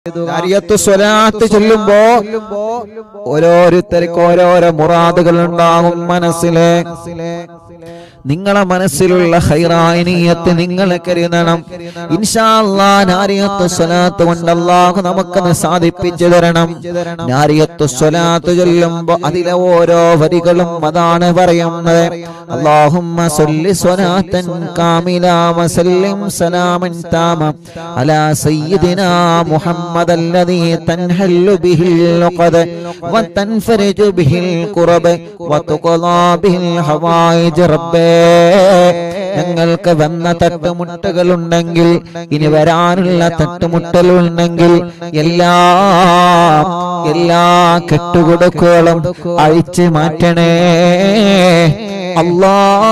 നാരിയത്തു സ്വലാത്ത് ചൊല്ലുമ്പോ ഓരോരുത്തർക്ക് ഓരോരോ മുറാദുകൾ ഉണ്ടാകും മനസ്സിലെ. നിങ്ങളെ മനസ്സിലുള്ള ഖൈറായ നിയ്യത്ത് നിങ്ങൾ കരുതണം. ഇൻഷാ അല്ലാഹ് നാരിയത്തു സ്വലാത്ത് കൊണ്ട് അല്ലാഹു നമുക്കത് സാധിപ്പിച്ചു തരണം. നാരിയത്തു സ്വലാത്ത് ചൊല്ലുമ്പോ അതിലെ ഓരോ വരികളും അതാണ് പറയുന്നത്. അല്ലാഹുമ്മ സ്വല്ലി സ്വലാത്തൻ കാമില വസല്ലിം സലാമൻ താമ അലാ സയ്യിദിനാ മുഹമ്മദ് അല്ലദീ തൻഹല്ലു ബിഹിൽ ഉഖദ വതൻഫരിജു ബിഹിൽ ഖുറബ വതുഖലാ ബിഹിൽ ഹവായിജ് റബ്ബേ. ഞങ്ങൾക്ക് വന്ന തട്ടുമുട്ടുകളുണ്ടെങ്കിൽ ഇനി വരാനുള്ള തട്ടുമുട്ടലുണ്ടെങ്കിൽ എല്ലാ കെട്ടുകൊടുക്കുകളും അഴിച്ചു മാറ്റണേ അല്ലാഹ്.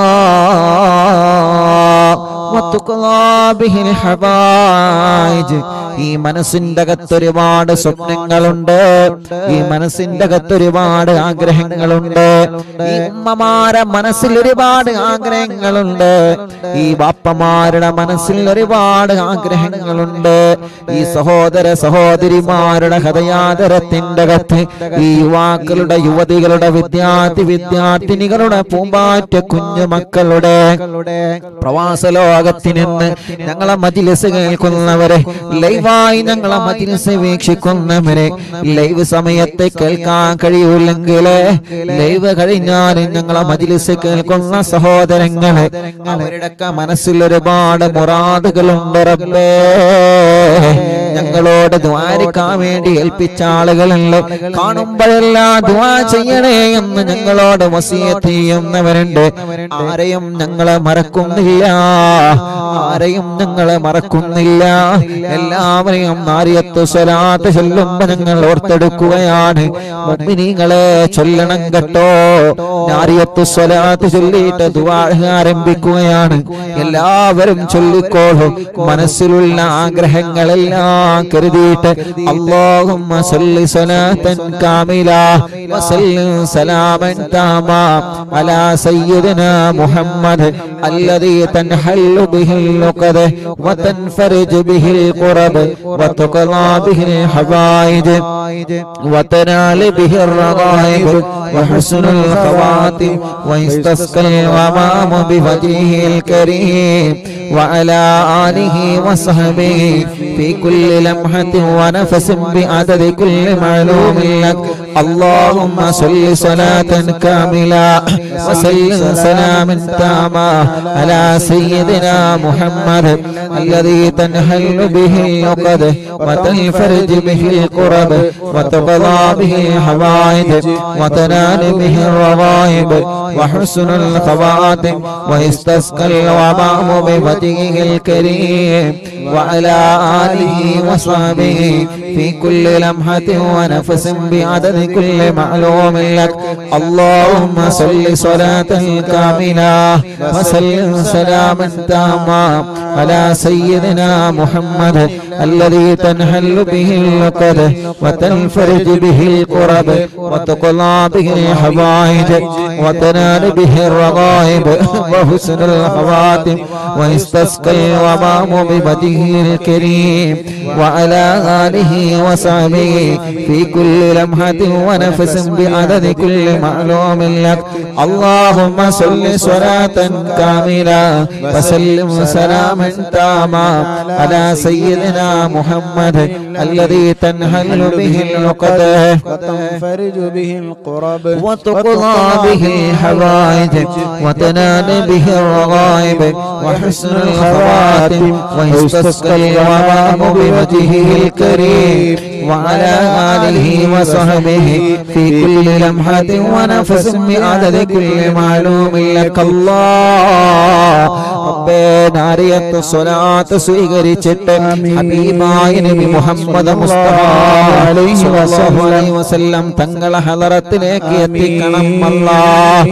ഈ മനസ്സിന്റെ അകത്ത് ഒരുപാട് സ്വപ്നങ്ങളുണ്ട്, ഈ മനസ്സിന്റെ അകത്ത് ഒരുപാട് ആഗ്രഹങ്ങളുണ്ട്, ഈ ഉമ്മമാരുടെ മനസ്സിൽ ഒരുപാട് ആഗ്രഹങ്ങളുണ്ട്, ഈ ബാപ്പമാരുടെ മനസ്സിൽ ഒരുപാട് ആഗ്രഹങ്ങളുണ്ട്, ഈ സഹോദര സഹോദരിമാരുടെ ഹൃദയാദരത്തിന്റെ അകത്ത് ഈ യുവാക്കളുടെ യുവതികളുടെ വിദ്യാർത്ഥിനികളുടെ പൂമ്പാറ്റ കുഞ്ഞുമക്കളുടെ പ്രവാസ ലോകത്തിൽ നിന്ന് ഞങ്ങളെ മജ്‌ലിസ് കേൾക്കുന്നവരെ, ലൈവായി ഞങ്ങളെ മജ്‌ലിസ് വീക്ഷിക്കുന്നവരെ, ലൈവ് സമയത്ത് കേൾക്കാൻ കഴിയൂല്ലെങ്കിൽ ലൈവ് കഴിഞ്ഞാൽ ഞങ്ങളെ മജ്‌ലിസ് കേൾക്കുന്ന സഹോദരങ്ങളെ, അവരുടെയൊക്കെ മനസ്സിൽ ഒരുപാട് മുറാദുകളുണ്ട് റബ്ബേ. ഞങ്ങളോട് ദുആരിക്കാൻ വേണ്ടി ഏൽപ്പിച്ച ആളുകളുണ്ട്. കാണുമ്പോഴെല്ലാം ദുആ ചെയ്യണേ എന്ന് ഞങ്ങളോട് വസിയത്ത് ചെയ്യുന്നവരുണ്ട്. ആരെയും ഞങ്ങളെ മറക്കുന്നില്ല, ആരെയും ഞങ്ങളെ മറക്കുന്നില്ല. എല്ലാവരെയും നാരിയത്തു സ്വലാത്ത് ചൊല്ലുമ്പോൾ ഞങ്ങൾ ഓർത്തെടുക്കുകയാണ്. മുഅ്മിനീങ്ങളെ ചൊല്ലണം കേട്ടോ. നാരിയത്തു സ്വലാത്ത് ചൊല്ലിയിട്ട് ദുആ ആരംഭിക്കുകയാണ്. എല്ലാവരും ചൊല്ലിക്കോളൂ. മനസ്സിലുള്ള ആഗ്രഹങ്ങളെല്ലാം കരുതിയിട്ട് അല്ലാഹുമ്മ സല്ലി സ്വലാത്തൻ കാമില വസല്ലിം സലാമൻ താമ അലാ സയ്യിദിനാ മുഹമ്മദ് അല്ലദീ തൻഹല്ലു ബിഹിൽ ഉഖദ വതൻഫരിജു ബിഹിൽ ഖുറബ വതുഖലാ ബിഹിൽ ഹവായിജ് വതനാലു ബിഹിർ റഗായിബ് വഹുസ്നുൽ ഖവാതിം വയസ്തസ്ഖൽ വമാമു ബിവജ്ഹിൽ കരീം വഅലാ ആലിഹി വസഹബിഹി في كل لمحة ونفس بعدد كل معلوم لك. اللهم صل صلاة كاملة وسلم سلاما تاما على سيدنا محمد الذي تنحل به العقد وتنفرج به الكرب وتقضى به الحوائج وتنال به الرغائب وحسن الخواتم ويستسقى الغمام بوجهه الكريم وعلى آله وصحبه في كل لمحة ونفس بعدد كل معلوم لك. اللهم صل صلاة كاملة وسلم سلاما تاما على سيدنا محمد الذي تنحل به العقد وتنفرج به الكرب وتقضى به الحوائج وتنال به الرغائب وحسن الخواتم ويستسقى الغمام بوجهه الكريم وعلى آله وصحبه في كل لمحة ونفس بعدد كل معلوم لك. اللهم صل صلاة كاملة وسلم سلاما تاما على سيدنا محمد الذي تنحل به العقد وتنفرج به الكرب وتقضى به الحوائج وتنال به الرغائب وحسن الخواتم ويستسقى الغمام بوجهه الكريم وعلى آله وصحبه في كل لمحة ونفس بعدد كل معلوم لك. الله നാരിയത്തു സ്വലാത്ത് സ്വീകരിച്ചിട്ട് ഹബീബായ നബി മുഹമ്മദ് മുസ്തഫ സ്വല്ലല്ലാഹു അലൈഹി വസല്ലം തങ്ങളെ ഹളറത്തിലേക്ക് എത്തിക്കണം അല്ലാഹ്.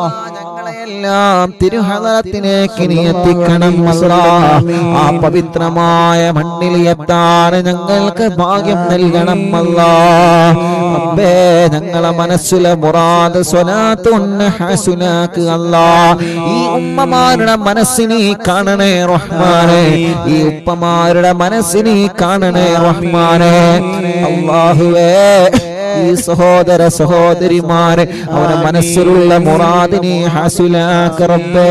ഞങ്ങളെല്ലാം തിരുഹളറത്തിലേക്ക് എത്തിക്കണം അല്ലാഹ്. ആ പവിത്രമായ മണ്ണിൽ എത്താൻ ഞങ്ങൾക്ക് ഭാഗ്യം നൽകണം അല്ലാഹ്. റബ്ബേ ഞങ്ങളെ മനസ്സിലെ മുറാദ് സ്വലാത്ത് ഒന്ന് ഹസനാക്ക് അല്ലാഹ്. ഈ ഉമ്മമാരുടെ മനസ്സിനെ കാണണേ റഹ്മാനേ, ഈ ഉപ്പമാരുടെ മനസ്സിനെ കാണണേ റഹ്മാനേ. അല്ലാഹുവേ ഈ സഹോദര സഹോദരിമാരെ അവരുടെ മനസ്സിലുള്ള മുറാദിനെ ഹസുലാക്ക് റബ്ബേ.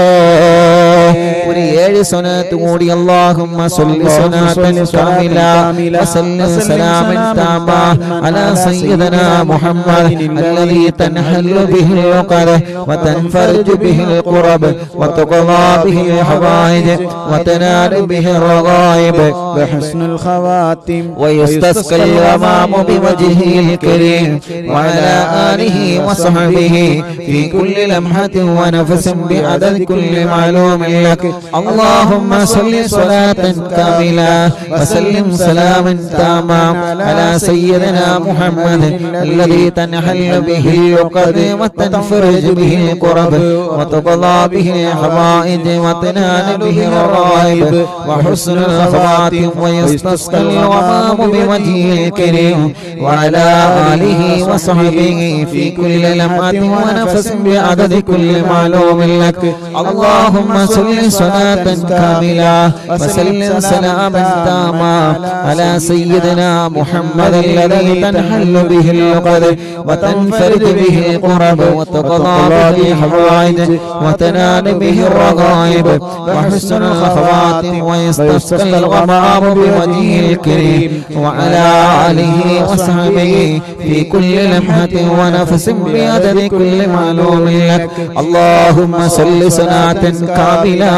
ഒരു 7 സ്വലാത്ത് കൂടി അല്ലാഹുമ്മ സ്വല്ലി സ്വലാത്തൻ കാമില വസല്ലം സലാമൻ താമ അലാ സയ്യിദനാ മുഹമ്മദ് അല്ലദീ തൻഹല്ലു ബിഹിൽ ഉഖദ വതൻഫർജു ബിഹിൽ ഖുറബ് വതുഖളാ ബിഹിൽ ഹവായിജ് വതനാലു ബിഹിൽ റഗായിബ് വഹസ്നുൽ ഖവാതിം വയസ്തസ്കൽ ഗമാമു ബിവജ്ഹിൽ الكريم وعلى آله وصحبه في كل لمحة ونفس بعدد كل معلوم لك. اللهم صل صلاة كاملة وسلم سلاما تاما على سيدنا محمد الذي تنحل به العقد وتنفرج به الكرب وتقضى به الحوائج وتنال به الرغائب وحسن الخواتم ويستسقى الغمام بوجهه الكريم وعلى آله وصحبه في كل لمحة ونفس بعدد كل معلوم لك. اللهم صل صلاة كاملة وسلم سلاما تاما على سيدنا محمد الذي تنحل به العقد وتنفرج به القرب وتقضى به الحوائج وتنال به الرغائب وحسن الخواتم ويستسقى الغمام بوجهه الكريم وعلى آله وصحبه في كل لمحة ونفس بعدد كل معلوم لك. اللهم صل صلاة كاملة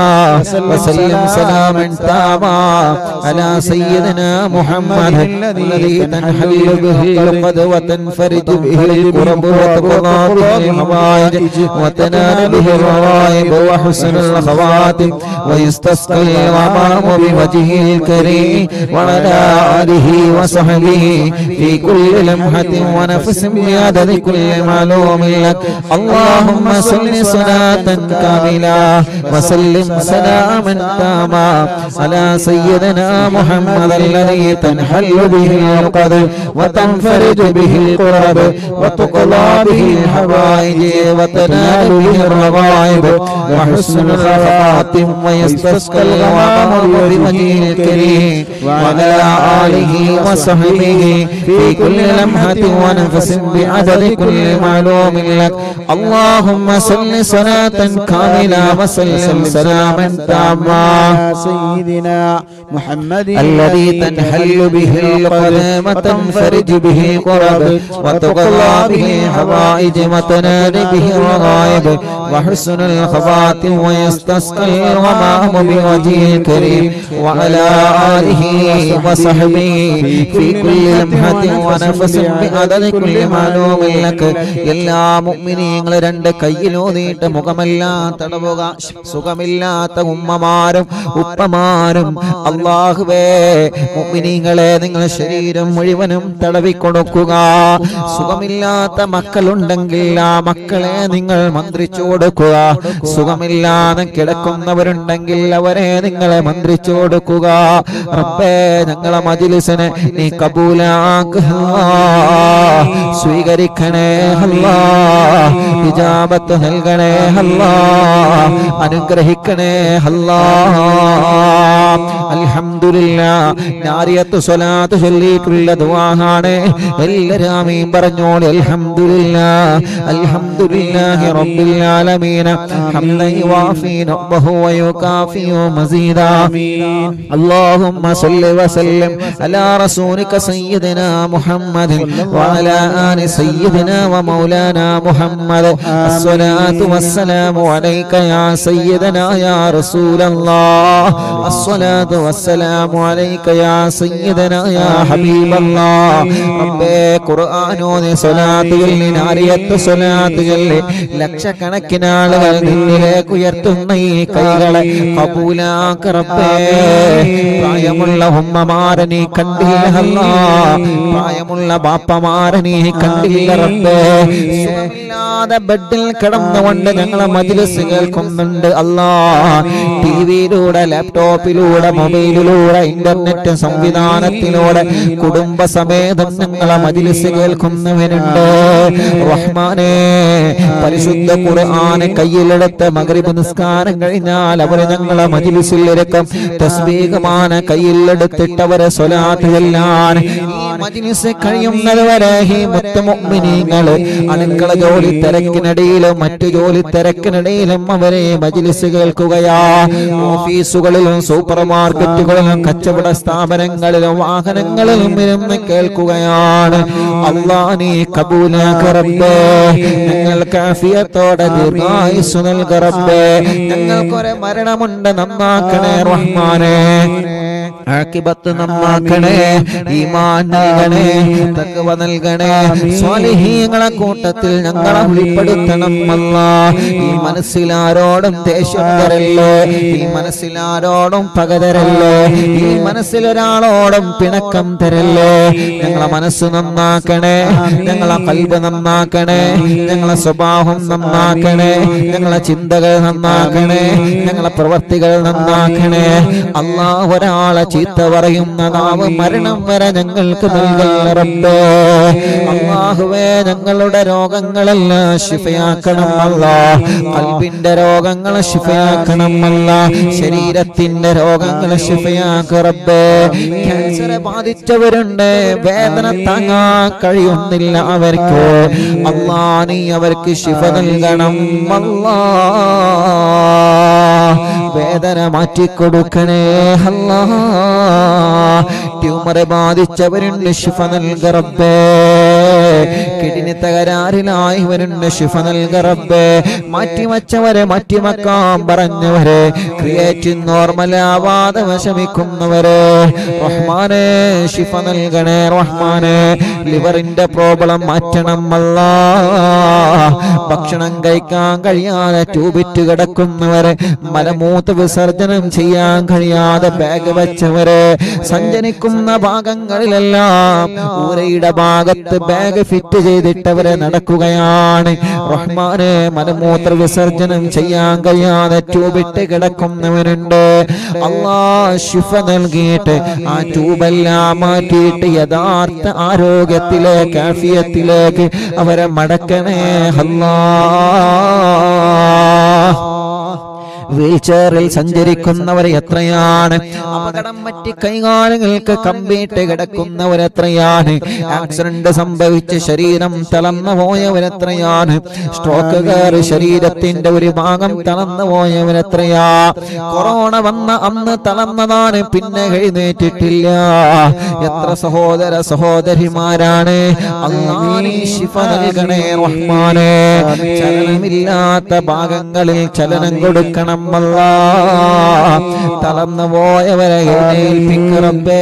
وسلم سلاما تاما على سيدنا محمد الذي تنحل به العقد وتنفرج به الكرب وتقضى به الحوائج وتنال به الرغائب وحسن الخواتم ويستسقى الغمام بوجهه الكريم وعلى آله وصحبه في كل لمحة ونفس بعدد كل معلوم لك. اللهم صل صلاة كاملة وسلم سلاما تاما على سيدنا محمد الذي تنحل به العقد وتنفرج به الكرب وتقضى به الحوائج وتنال به الرغائب وحسن الخواتم ويستسقى الغمام بوجهه الكريم وعلى آله وصحبه في كل لمحة ونفس بعدد كل معلوم لك. اللهم صل صلاة كاملة وسلم سلاما تاما سيدنا محمد الذي تنحل به العقد وتنفرج به الكرب وتقضى به الحوائج وتنال به الرغائب وحسن الخواتم ويستسقى الغمام بوجهه الكريم وعلى آله وصحبه في كل لمحة ونفس بعدد كل معلوم لك. എല്ലാ മുഅ്മിനീങ്ങളും രണ്ട് കൈയിലൂന്നിയിട്ട് മുഖമെല്ലാം തടവുക. സുഖമില്ലാത്ത ഉമ്മമാരും ഉപ്പമാരും അല്ലാഹുവേ മുഅ്മിനീങ്ങളെ നിങ്ങൾ ശരീരം മുഴുവനും തടവിക്കൊടുക്കുക. സുഖമില്ലാത്ത മക്കളുണ്ടെങ്കിൽ ആ മക്കളെ നിങ്ങൾ മന്ത്രിച്ചു കൊടുക്കുക. സുഖമില്ലാതെ കിടക്കുന്നവരുണ്ടെങ്കിൽ അവരെ നിങ്ങളെ മന്ത്രിച്ചു കൊടുക്കുക. റബ്ബേ ഞങ്ങളെ മജ്ലിസിനെ നീ കബൂലാക്കുക, സ്വീകരിക്കണേ അല്ലാഹ്, ഇജാബത്ത് നൽകണേ അല്ലാഹ്, അനുഗ്രഹിക്കണേ അല്ലാഹ്. അൽഹംദുലില്ലാഹ് നാരിയത്ത് സ്വലാത്ത് ചൊല്ലിയിട്ടുള്ള ദുആയാണ്. എല്ലാവരും ആമീൻ പറഞ്ഞോളൂ. അൽഹംദുലില്ലാഹ് അൽഹംദുലില്ലാഹി റബ്ബിൽ ആലമീൻ ഹംദൻ യുവാഫി നഅ്ബഹു വയുകാഫി മസീദാ. اللهم صل وسلم على رسولك سيدنا محمد وعلى آل سيدنا ومولانا محمد. الصلاة والسلام عليك يا سيدنا يا رسول الله. الصلاة والسلام عليك يا سيدنا يا حبيب الله. ربي قرآنون صلاة നാരിയത്ത് സ്വലാത്തുകളിൽ ലക്ഷക്കണക്കിന് ആളുകൾ നിന്നിലേക്ക് ഉയർത്തുന്ന ഈ കൈകളെ കബൂലാക്ക റബ്ബേ. പ്രായമുള്ള ഉമ്മമാരെ നീ കണ്ടില്ല അല്ലാഹ്, പ്രായമുള്ള ബാപ്പമാരെ നീ കണ്ടില്ല റബ്ബേ. സുഖമില്ലാതെ ബെഡിൽ കിടന്നുകൊണ്ട് ഞങ്ങളെ മജ്ലിസ് കേൾക്കുന്നുണ്ട് അല്ലാഹ്. ടിവിയിലൂടെ, ലാപ്ടോപ്പിലൂടെ, മൊബൈലിലൂടെ, ഇന്റർനെറ്റ് സംവിധാനത്തിലൂടെ കുടുംബസമേതം ഞങ്ങളെ മജ്‌ലിസ് കേൾക്കുന്നവരുണ്ട്. റഹ്മാനേ, പരിശുദ്ധ ഖുർആൻ കയ്യിലെടുത്ത് മഗ്രിബ് നിസ്കാരം കഴിഞ്ഞാൽ അവരെ ഞങ്ങളെ മജ്‌ലിസിലിരിക്കും. തസ്ബീഹ്മാന കയ്യിലെടുത്തിട്ട് അവരെ സ്വലാത്ത് ചൊല്ലാൻ ഈ മജ്‌ലിസ് കഴിയുന്നതുവരെ ഈ മുത്ത് മുഅ്മിനീങ്ങൾ അടുക്കള ജോലി തിരക്കിനിടയിലും മറ്റു ജോലി തിരക്കിനിടയിലും അവരെ മജ്‌ലിസ് കേൾക്കുകയാ. ഓഫീസുകളിലും സൂപ്പർ മാർക്കറ്റുകളിലും കച്ചവട സ്ഥാപനങ്ങളിലും വാഹനങ്ങളിലും ഇരുന്ന് കേൾക്കുകയാണ്. അല്ലാഹ് നീ കബൂലാക്ക് റബ്ബേ. ഞങ്ങൾക്ക് ആഫിയത്തോടെ ദീർഘായുസ്സ് നൽക റബ്ബേ. ഞങ്ങൾക്കൊരു മരണമുണ്ട്, നന്നാക്കണേ റഹ്മാനേ. ആഖിബത്ത് നന്നാക്കണേ, ഈമാൻ നൽകണേ, തഖ്വ നൽകണേ. സ്വാലിഹീങ്ങളെ കൂട്ടത്തിൽ ഞങ്ങളെ ഉൾപ്പെടുത്തണം അല്ലാഹ്. ഈ മനസ്സിലാരോടും ദേഷ്യം തരല്ലേ, ഈ മനസ്സിലാരോടും പക തരല്ലേ, ഈ മനസ്സിലൊരാളോടും പിണക്കം തരല്ലേ. ഞങ്ങളെ മനസ്സ് നന്നാക്കണേ, ഞങ്ങളെ ഖൽബ് നന്നാക്കണേ, ഞങ്ങളെ സ്വഭാവം നന്നാക്കണേ, ഞങ്ങളെ ചിന്തകൾ നന്നാക്കണേ, ഞങ്ങളെ പ്രവർത്തികൾ നന്നാക്കണേ. അല്ലാഹ് ഒരാളെ ചീത്ത പറയുന്ന നാവ് മരണം വരെ ഞങ്ങൾക്ക് നൽകണേ റബ്ബേ. അല്ലാഹുവേ, ഞങ്ങളുടെ രോഗങ്ങളെല്ലാം ശിഫയാക്കണം അല്ലാഹ്. ഖൽബിന്റെ രോഗങ്ങളെ ശിഫയാക്കണം അല്ലാഹ്. ശരീരത്തിന്റെ രോഗങ്ങളെ ശിഫയാക്ക റബ്ബേ. ക്യാൻസർ ബാധിച്ചവരുണ്ട്, വേദന താങ്ങാൻ കഴിയുന്നില്ല അവർക്ക്. അല്ലാഹ് നീ അവർക്ക് ശിഫ നൽകണം അല്ലാഹ്. വേദന മാറ്റിക്കൊടുക്കണേ അല്ലാഹ്. ട്യൂമർ ബാധിച്ചവരുണ്ട്, ശിഫ നൽക റബ്ബേ. കിഡ്നി തകരാറിലായവരുണ്ട്, ശിഫ നൽക റബ്ബേ. മാറ്റിവച്ചവരെ മാറ്റിവെക്കാൻ പറഞ്ഞവരെ, ക്രിയേറ്റിൻ നോർമലാവാതെ വിഷമിക്കുന്നവരെ റഹ്മാനേ ശിഫ നൽകണേ റഹ്മാനേ. ലിവറിന്റെ പ്രോബ്ലം മാറ്റണം അല്ലാഹ്. ഭക്ഷണം കഴിക്കാൻ കഴിയാതെ ട്യൂബിറ്റ് കിടക്കുന്നവരെ, മലമൂത്ര വിസർജനം ചെയ്യാൻ കഴിയാതെ ബാഗ് വെച്ചവരെ, സഞ്ചരിക്കുന്ന ഭാഗങ്ങളിലെല്ലാം ഊരയുടെ ഭാഗത്ത് ബാഗ് ഫിറ്റ് ചെയ്തിട്ടവരെ നടക്കുകയാണ് റഹ്മാനെ. മലമൂത്ര വിസർജനം ചെയ്യാൻ കഴിയാതെ ട്യൂബിട്ട് കിടക്കുന്നവരുണ്ട്. അല്ലാഹ് ശിഫ നൽകിയിട്ട് ആ ട്യൂബെല്ലാം മാറ്റിയിട്ട് യഥാർത്ഥ ആരോഗ്യത്തിലേക്ക്, ആഫിയത്തിലേക്ക് അവരെ മടക്കണേ അല്ലാഹ്. വീൽചെയറിൽ സഞ്ചരിക്കുന്നവർ എത്രയാണ്, അപകടം പറ്റി കൈകാലുകൾക്ക് കമ്പിയിട്ട് കിടക്കുന്നവരെത്രയാണ്, ആക്സിഡന്റ് സംഭവിച്ച് ശരീരം തളർന്നു പോയവരെത്രയാണ്, സ്ട്രോക്ക് കയറി ശരീരത്തിന്റെ ഒരു ഭാഗം തളർന്നു പോയവരെത്രയാ. കൊറോണ വന്ന അന്ന് തളർന്നതാണ്, പിന്നെ എഴുന്നേറ്റിട്ടില്ല. എത്ര സഹോദര സഹോദരിമാരാണ്. അല്ലാഹ് ശിഫ നൽകണേ റഹ്മാനേ. ചലനമില്ലാത്ത ഭാഗങ്ങളിൽ ചലനം കൊടുക്കണം അല്ലാഹ്. തളർന്നു പോയവരെ എഴുന്നേൽപ്പിക്ക റബ്ബേ,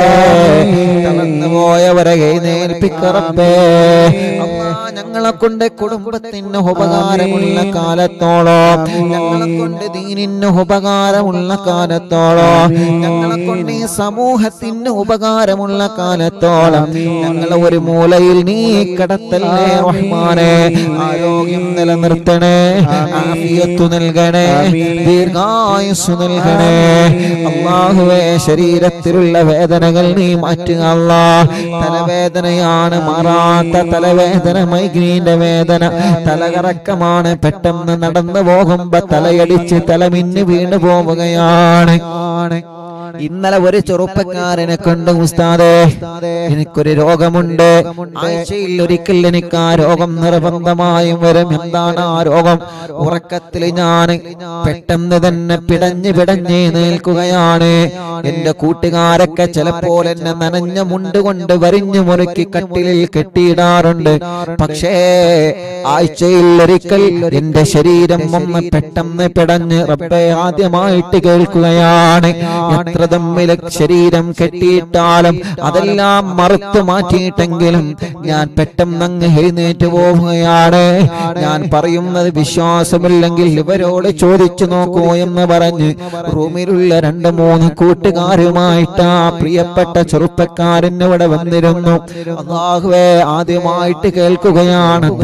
തളർന്നു പോയവരെ എഴുന്നേൽപ്പിക്ക റബ്ബേ. അല്ലാഹ് ഞങ്ങളെ കൊണ്ട് കുടുംബത്തിന് ഉപകാരമുള്ള കാലത്തോളം, ഞങ്ങളെ കൊണ്ട് ദീനിന് ഉപകാരമുള്ള കാലത്തോളം, ഞങ്ങളെ കൊണ്ട് ഈ സമൂഹത്തിന് ഉപകാരമുള്ള കാലത്തോളം ഞങ്ങളെ ഒരു മൂലയിൽ നീ കടത്തല്ലേ റഹ്മാനേ. ആരോഗ്യം നിലനിർത്തണേ, ആഫിയത്ത് നൽകണേ, ദീർഘായുസ്സ് നൽകണേ അല്ലാഹുവേ. ശരീരത്തിലുള്ള വേദനകൾ നീ മാറ്റുക അല്ലാഹ്. തലവേദനയാണ് മാറാത്ത തലവേദന, മൈഗ്രീന്റെ വേദന, തലകറക്കമാണ്, പെട്ടെന്ന് നടന്നു പോകുമ്പോ തലയടിച്ച് തലമിന്ന് വീണു പോവുകയാണ്. ഇന്നലെ ഒരു ചെറുപ്പക്കാരനെ കണ്ടു, ഉസ്താദേ എനിക്കൊരു രോഗമുണ്ട്, ആഴ്ചയിൽ ഒരിക്കൽ എനിക്ക് ആ രോഗം നിർബന്ധമായും വരും. എന്താണ് ആ രോഗം? ഉറക്കത്തിൽ ഞാൻ പെട്ടെന്ന് തന്നെ പിടഞ്ഞ് നിൽക്കുകയാണ്. എന്റെ കൂട്ടുകാരൊക്കെ ചിലപ്പോൾ എന്നെ നനഞ്ഞ മുണ്ട് കൊണ്ട് വരിഞ്ഞു മുറുക്കി കട്ടിലിൽ കെട്ടിയിടാറുണ്ട്. പക്ഷേ ആഴ്ചയിൽ ഒരിക്കൽ എന്റെ ശരീരം ഒന്ന് പെട്ടെന്ന് പിടഞ്ഞ് റബ്ബേ ആദ്യമായിട്ട് കേൾക്കുകയാണ്. എത്ര തമ്മിൽ ശരീരം കെട്ടിയിട്ടാലും അതെല്ലാം മറുത്തു മാറ്റിയിട്ടെങ്കിലും ഞാൻ പെട്ടെന്ന് അങ്ങ് എഴുന്നേറ്റ് പോവുകയാണ്. ഞാൻ പറയുന്നത് വിശ്വാസമില്ലെങ്കിൽ ഇവരോട് ചോദിച്ചു നോക്കൂ എന്ന് പറഞ്ഞ് റൂമിലുള്ള 2-3 കൂട്ടുകാരുമായിട്ട് ആ പ്രിയപ്പെട്ട ചെറുപ്പക്കാരൻ ഇവിടെ വന്നിരുന്നു. അല്ലാഹുവേ ആദ്യമായിട്ട് കേൾക്കുകയാണ് ഇത്തരത്തിലുള്ള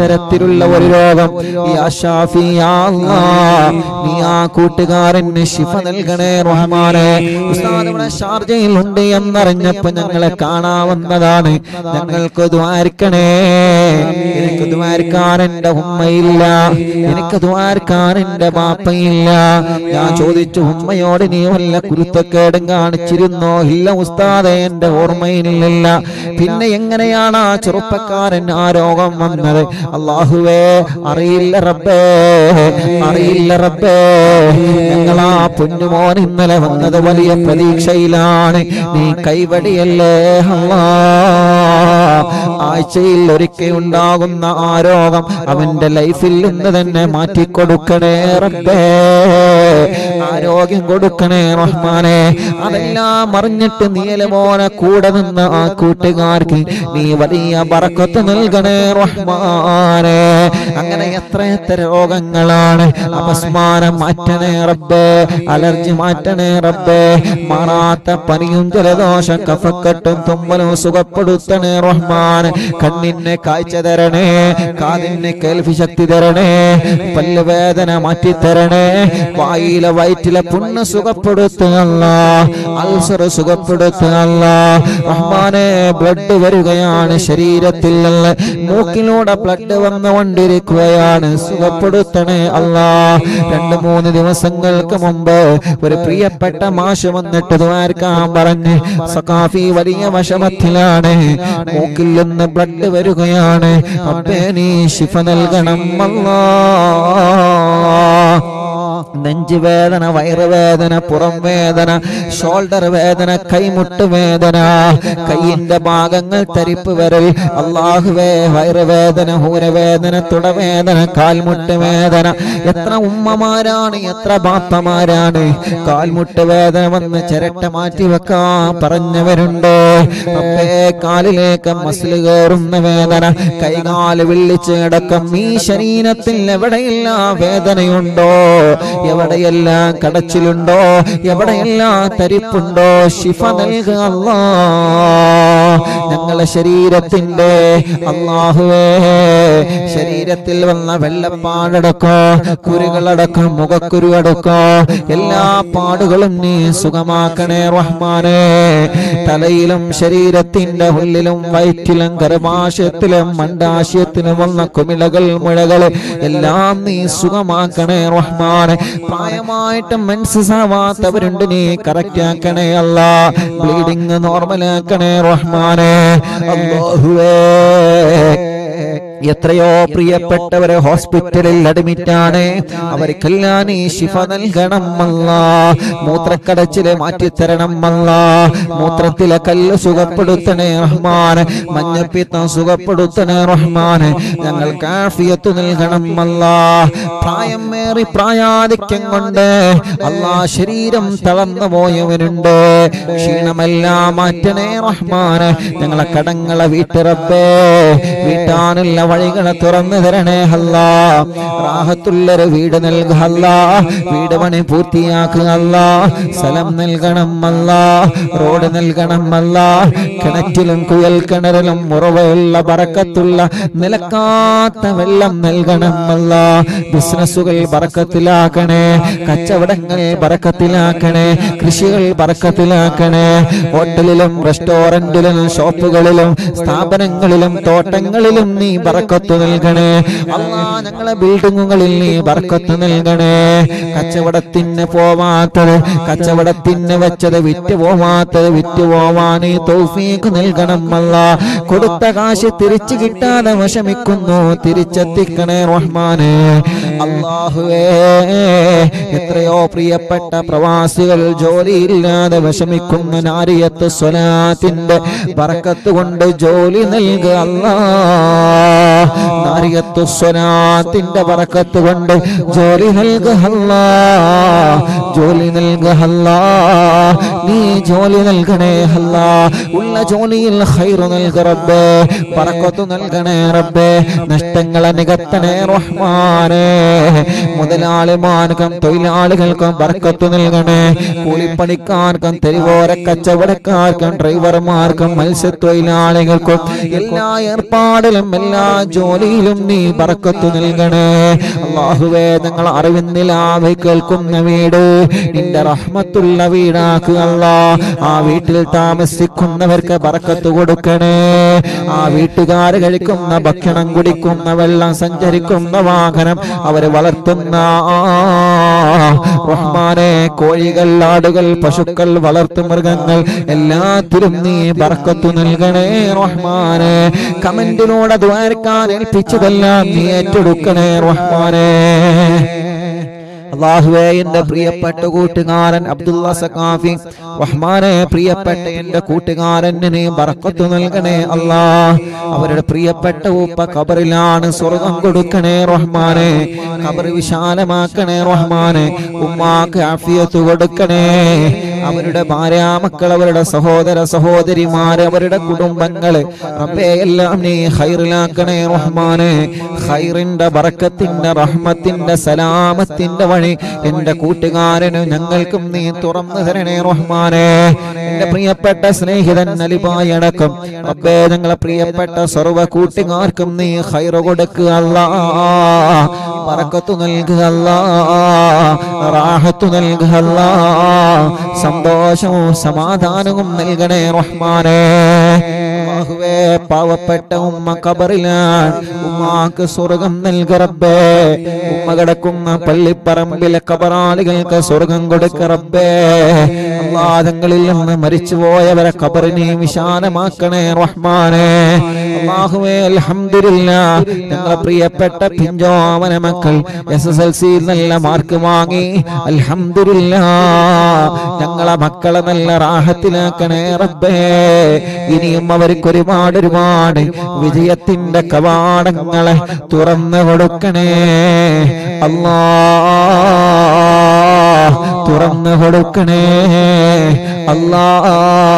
ഉള്ള ഒരു രോഗം യാ ഷാഫി യാ അല്ലാഹ് നീ ആ കൂട്ടുകാരന് ശിഫ നൽകണേ റഹ്മാനേ. ഉസ്താദ് ഇവിടെ ഷാർജയിൽ ഉണ്ട് എന്നറിഞ്ഞപ്പോൾ ഞങ്ങളെ കാണാവുന്നതാണ്. ഞങ്ങൾക്ക് ദ്വാരിക്കണേ. എനിക്ക് ദ്വാരിക്കാൻ എന്റെ ഉമ്മയില്ല, എനിക്ക് ദ്വാരിക്കാൻ എന്റെ ബാപ്പയില്ല. ഞാൻ ചോദിച്ചു ഉമ്മയോട് നീ വല്ല കുരുത്തക്കേടും കാണിച്ചിരുന്നോ? ഇല്ല ഉസ്താദേ, എന്റെ ഓർമ്മയിലില്ല. പിന്നെ എങ്ങനെയാണ് ആ ചെറുപ്പക്കാരൻ ആ രോഗം വന്നത്? അല്ലാഹുവേ അറിയില്ല റബ്ബേ, അറിയില്ല റബ്ബേ. ഞങ്ങളാ പൊന്നുമോൻ ഇന്നലെ വന്നത് വലിയ പ്രതീക്ഷയിലാണ്. നീ കൈവടിയല്ലേ അല്ലാഹ്. ആഴ്ചയിൽ ഒരിക്കൽ ഉണ്ടാകുന്ന ആ രോഗം അവന്റെ ലൈഫിൽ നിന്ന് തന്നെ മാറ്റിക്കൊടുക്കണേ റബ്ബേ. ആരോഗ്യം കൊടുക്കണേ റഹ്മാനെ. അതെല്ലാം അറിഞ്ഞിട്ട് നീലമോനെ കൂടെ നിന്ന് ആ കൂട്ടുകാർക്ക് നീ വലിയ ബറക്കത്ത് നൽകണേ റഹ്മാനെ. അങ്ങനെ എത്ര രോഗങ്ങളാണ്. അപസ്മാരം മാറ്റണേ റബ്ബേ, അലർജി മാറ്റണേ റബ്ബേ, മാറാത്ത പനിയും ജലദോഷം കഫക്കെട്ടും തുമ്മലും സുഖപ്പെടുത്തണേ റഹ്മാൻ. കണ്ണിന് കാഴ്ച തരണേ, കാതിന് കേൾവി ശക്തി തരണേ, പല്ല് വേദന മാറ്റി തരണേ, വായിലെ വയറ്റിലെ പുണ്ണ് സുഖപ്പെടുത്തുക അല്ലാഹ്, അൾസർ സുഖപ്പെടുത്തുക അല്ലാഹ് റഹ്മാനെ. ബ്ലഡ് വരികയാണ് ശരീരത്തിൽ നിന്ന്, മൂക്കിലൂടെ ബ്ലഡ് വന്നുകൊണ്ടിരിക്കുകയാണ്, സുഖപ്പെടുത്തണേ അല്ലാഹ്. 2-3 ദിവസങ്ങൾക്ക് മുമ്പ് ഒരു പ്രിയപ്പെട്ട മാഷ് വന്നിട്ട് ദ്വാരക്കാൻ പറഞ്ഞ് സഖാഫി വലിയ വിഷമത്തിലാണ്, മൂക്കിൽ നിന്ന് ബ്ലഡ് വരികയാണ്, റബ്ബേ നീ ശിഫ നൽകണം അല്ലാഹ്. നെഞ്ചുവേദന, വയറുവേദന, പുറം വേദന, ഷോൾഡർ വേദന, കൈമുട്ട് വേദന, കൈയിന്റെ ഭാഗങ്ങൾ തരിപ്പ് വരൽ അല്ലാഹുവേ, വയറുവേദന, ഹൂരവേദന, തുടവേദന, കാൽമുട്ട് വേദന. എത്ര ഉമ്മമാരാണ്, എത്ര ബാപ്പമാരാണ് കാൽമുട്ട് വേദന വന്ന് ചിരട്ട മാറ്റി വെക്കാൻ പറഞ്ഞവരുണ്ട്. റബ്ബേ കാലിലേക്ക് മസിൽ കയറുന്ന വേദന, കൈകാല് വിള്ളിച്ച് കിടക്കും. ഈ ശരീരത്തിൽ എവിടെയെല്ലാം വേദനയുണ്ടോ, എവിടെയെല്ലാം കടച്ചിലുണ്ടോ, എവിടെയെല്ലാം തരിപ്പുണ്ടോ, ശിഫ നൽകുക അല്ലാഹ്. ഞങ്ങളെ ശരീരത്തിന്റെ അല്ലാഹുവേ, ശരീരത്തിൽ വന്ന വെള്ളപ്പാടടക്കോ, കുരുകളടക്കം, മുഖക്കുരു അടക്കോ, എല്ലാ പാടുകളും നീ സുഖമാക്കണേ റഹ്മാനേ. തലയിലും ശരീരത്തിന്റെ ഉള്ളിലും വയറ്റിലും ഗർഭാശയത്തിലും മണ്ഡാശയത്തിലും വന്ന കുമിളകൾ, മുഴകൾ എല്ലാം നീ സുഖമാക്കണേ റഹ്മാനെ. പ്രായമായിട്ട് മനസ്സിലാവാത്തവരുണ്ട്, നീ കറക്റ്റ് ആക്കണേ അല്ലാഹ്. ബ്ലീഡിങ് നോർമലാക്കണേ റഹ്മാനെ. അല്ലാഹുവേ എത്രയോ പ്രിയപ്പെട്ടവരെ ഹോസ്പിറ്റലിൽ അഡ്മിറ്റാണ്, അവർക്കെല്ലാം നീ ശിഫ നൽകണം അല്ലാഹ്. മൂത്രക്കടച്ചില് മാറ്റിത്തരണം അല്ലാഹ്. മൂത്രത്തിലെ കല്ല് സുഖപ്പെടുത്തണേ റഹ്മാനെ, മഞ്ഞപ്പിത്തം സുഖപ്പെടുത്തണേ റഹ്മാനെ. ഞങ്ങൾക്ക് ആഫിയത്ത് നൽകണം അല്ലാഹ്. പ്രായമേറി പ്രായാധിക്യം കൊണ്ട് അല്ലാഹ് ശരീരം തളർന്നു പോയവരുണ്ട്, ക്ഷീണമെല്ലാം മാറ്റണേ റഹ്മാനെ. ഞങ്ങളെ കടങ്ങളെ വീട്ട് റബ്ബേ, വീട്ടാനുള്ള വഴികളെ തുറന്നു തരണേ അല്ലാഹ്. റാഹത്തുള്ളൊരു വീട് നൽകുക അല്ലാഹ്. വീട് പണി പൂർത്തിയാക്കുക അല്ലാഹ്. സ്ഥലം നൽകണം അല്ലാഹ്. റോഡ് നൽകണം അല്ലാഹ്. കിണറ്റിലും കുയൽ കിണറിലും ഉറവയുള്ള ബറക്കത്തുള്ള നിലക്കാത്ത വെള്ളം നൽകണം അല്ലാഹ്. ബിസിനസ്സുകൾ ബറക്കത്തിലാക്കണേ, കച്ചവടങ്ങൾ ബറക്കത്തിലാക്കണേ, കൃഷികൾ ബറക്കത്തിലാക്കണേ. ഹോട്ടലിലും റെസ്റ്റോറന്റിലും ഷോപ്പുകളിലും സ്ഥാപനങ്ങളിലും തോട്ടങ്ങളിലും നീ ബറക്കത്ത് നൽകണേ അല്ലാഹ്. ഞങ്ങളെ ബിൽഡിങ്ങുകളിൽ നീ ബറക്കത്ത് നൽകണേ. കച്ചവടത്തിന് പോവാത്തത്, കച്ചവടത്തിന് വെച്ചത് വിറ്റ് പോവാത്തത് വിറ്റ് പോവാൻ നീ തൗഫീഖ് നൽകണം അല്ലാഹ്. കൊടുത്ത കാശ് തിരിച്ചു കിട്ടാതെ വിഷമിക്കുന്നു, തിരിച്ചെത്തിക്കണേ റഹ്മാനെ. അല്ലാഹുവേ എത്രയോ പ്രിയപ്പെട്ട പ്രവാസികൾ ജോലിയില്ലാതെ വിഷമിക്കുന്ന നാരിയത്ത് സ്വലാത്തിന്റെ ബറക്കത്ത് കൊണ്ട് ജോലി നൽകുക അല്ലാഹ്. നാരിയത്തു സ്വലാത്തിന്റെ ബറക്കത്ത് കൊണ്ട് ജോലി നൽകുക അല്ലാഹ്. ജോലി നൽകുക അല്ലാഹ്. നീ ജോലി നൽകണേ അല്ലാഹ്. ഉള്ള ജോലിയിൽ ഖൈർ നൽകുക റബ്ബേ, ബറക്കത്ത് നൽകണേ റബ്ബേ. നഷ്ടങ്ങളെ നികത്തണേ റഹ്മാനേ. മുതലാളിമാർക്കും തൊഴിലാളികൾക്കും ബറക്കത്ത് നൽകണേ. കൂലിപ്പണിക്കാർക്കും തെരുവോര കച്ചവടക്കാർക്കും ഡ്രൈവർമാർക്കും മത്സ്യത്തൊഴിലാളികൾക്കും എല്ലാ ഏർപ്പാടിലും എല്ലാ ജോലിയിലും നീ ബർക്കത്ത് നൽകണേ അല്ലാഹുവേ ഞങ്ങൾ അറിവിൻ നിലാവ് കേൾക്കുന്ന വീട് നിന്റെ റഹ്മത്തുള്ള വീടാക്കുക അല്ലാഹ് ആ വീട്ടിൽ താമസിക്കുന്നവർക്ക് ബർക്കത്ത് കൊടുക്കണേ ആ വീട്ടുകാർ കഴിക്കുന്ന ഭക്ഷണം കുടിക്കുന്ന വെള്ളം സഞ്ചരിക്കുന്ന വാഹനം അവർ വളർത്തുന്ന റഹ്മാനെ കോഴികൾ ആടുകൾ പശുക്കൾ വളർത്തു മൃഗങ്ങൾ എല്ലാത്തിലും നീ ബർക്കത്ത് നൽകണേ റഹ്മാനെ കമന്റിലൂടെ ദ്വാരക്കാൻ ഏൽപ്പിച്ചതെല്ലാം നീ ഏറ്റെടുക്കണേ റഹ്മാനെ അല്ലാഹുവേ എന്റെ പ്രിയപ്പെട്ട കൂട്ടുകാരൻ അബ്ദുള്ള സഖാഫി റഹ്മാനെ പ്രിയപ്പെട്ട എന്റെ കൂട്ടുകാരന് നീ ബർക്കത്ത് നൽകണേ അല്ലാഹ് അവരുടെ പ്രിയപ്പെട്ട ഉപ്പ ഖബറിലാണ് സ്വർഗ്ഗം കൊടുക്കണേ റഹ്മാനെ ഖബർ വിശാലമാക്കണേ റഹ്മാനെ ഉമ്മാക്ക് ആഫിയത്ത് കൊടുക്കണേ അവരുടെ ഭാര്യാമക്കൾ അവരുടെ സഹോദര സഹോദരിമാര് അവരുടെ കുടുംബങ്ങള് റബ്ബേ എല്ലാം നീ ഖൈറിലാക്കണേ റഹ്മാനെ ഖൈറിന്റെ ബർക്കത്തിന്റെ റഹ്മത്തിന്റെ സലാമത്തിന്റെ വഴി എന്റെ കൂട്ടുകാരനും ഞങ്ങൾക്കും നീ തുറന്നു തരണേ റഹ്മാനെ എന്റെ പ്രിയപ്പെട്ട സ്നേഹിതൻ നലിബായി അടക്കം റബ്ബേ ഞങ്ങളെ പ്രിയപ്പെട്ട സർവ്വ കൂട്ടുകാർക്കും നീ ഖൈർ കൊടുക്കുക അല്ലാഹ് ബർക്കത്ത് നൽകുക അല്ലാഹ് റാഹത്ത് നൽകുക അല്ലാഹ് സന്തോഷവും സമാധാനവും നൽകണേ റഹ്മാനെ അല്ലാഹുവേ പാവപ്പെട്ട ഉമ്മ ഖബറിലാണ് ഉമ്മാക്ക് സ്വർഗ്ഗം നൽക റബ്ബേ ഉമ്മ കിടക്കുന്ന പള്ളിപ്പറമ്പിലെ ഖബറാളികൾക്ക് സ്വർഗ്ഗം കൊടുക്ക റബ്ബേ അല്ലാഹ് തങ്ങളിൽ നിന്ന് മരിച്ചുപോയവരെ ഖബറിനെ വിശാലമാക്കണേ റഹ്മാനെ അല്ലാഹുവേ അൽഹംദുലില്ലാഹ് ഞങ്ങളുടെ പ്രിയപ്പെട്ട പിഞ്ചോമന മക്കൾ SSLC നല്ല മാർക്ക് വാങ്ങി അൽഹംദുലില്ലാഹ് ഞങ്ങളെ മക്കളെ നല്ല റാഹത്തിലാക്കണേ റബ്ബേ ഇനിയും അവർക്ക് ഒരുപാട് വിജയത്തിന്റെ കവാടങ്ങളെ തുറന്നു കൊടുക്കണേ അല്ലാഹ് തുറന്നു കൊടുക്കണേ അല്ലാഹ്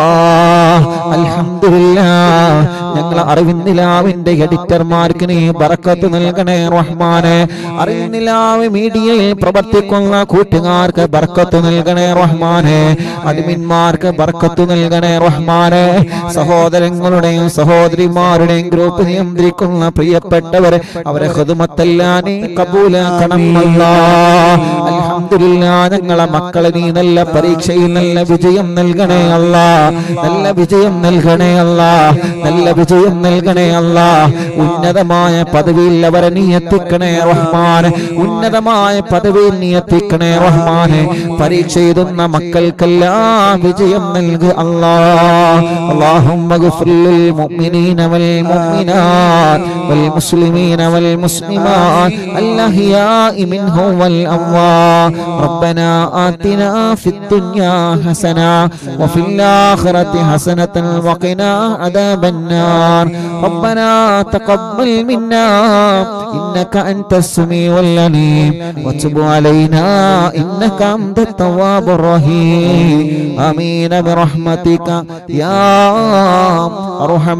അൽഹംദുലില്ലാഹ് ഞങ്ങൾ അറിവിന്നിലാവിന്റെ എഡിറ്റർമാർക്ക് നീ ബർക്കത്ത് നൽകണേ റഹ്മാനെ അറിവിന്നിലാവ് മീഡിയയിൽ പ്രവർത്തിക്കുന്ന കൂട്ടുകാർക്ക് ബർക്കത്ത് നൽകണേ റഹ്മാനെ അഡ്മിന്മാർക്ക് ബർക്കത്ത് നൽകണേ റഹ്മാനെ സഹോദരങ്ങളുടെയും സഹോദരിമാരുടെയും ഗ്രൂപ്പ് നിയന്ത്രിക്കുന്ന പ്രിയപ്പെട്ടവരെ അവരെ ഖിദ്മത്തെല്ലാം നീ കബൂലാക്കണം അല്ലാഹ് അൽഹംദുലില്ലാഹ് ഞങ്ങളെ മക്കളെ നീ നല്ല പരീക്ഷയിൽ നല്ല വിജയം നൽകണേ അല്ലാഹ് നല്ല വിജയം നൽകണേ അല്ലാഹ് നല്ല വിജയം നൽകണേ അല്ലാഹ് ഉന്നതമായ പദവിയിൽ അവരെ നീ എത്തിക്കണേ റഹ്മാനെ ഉന്നതമായ പദവിയിൽ നീ എത്തിക്കണേ റഹ്മാനെ പരീക്ഷ എഴുതുന്ന മക്കൾക്കെല്ലാം വിജയം നൽകുക അല്ലാഹ് اللهم اغفر للمؤمنين والمؤمنات والمسلمين والمسلمات الأحياء منهم والأموات ربنا آتنا في الدنيا حسنة وفي الآخرة حسنة وقنا عذاب النار ربنا تقبل منا إنك أنت السميع العليم وتب علينا إنك أنت التواب الرحيم آمين برحمتك يا أرحم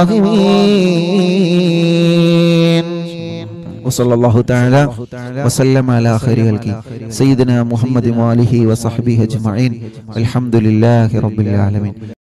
الراحمين وصلى الله تعالى وسلم على خير خلقه سيدنا محمد وآله وصحبه أجمعين الحمد لله رب العالمين.